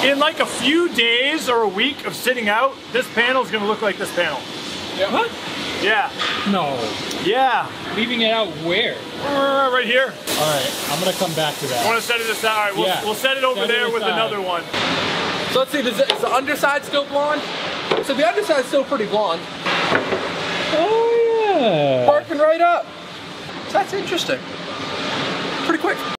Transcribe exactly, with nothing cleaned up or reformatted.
in like a few days or a week of sitting out, this panel is gonna look like this panel. Yeah. What? Yeah. No. Yeah. Leaving it out where? Uh, right here. All right, I'm gonna come back to that. I want to set it aside. All right, we'll, Yeah. we'll set it over Set it there with aside. another one. So let's see, does it, is the underside still blonde? So the underside's still pretty blonde. Oh yeah. Parking right up. So that's interesting. Pretty quick.